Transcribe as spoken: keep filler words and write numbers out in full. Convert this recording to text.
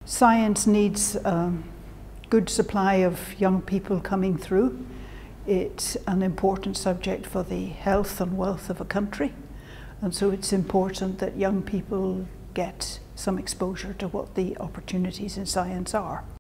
Science needs a good supply of young people coming through. It's an important subject for the health and wealth of a country, and so it's important that young people get some exposure to what the opportunities in science are.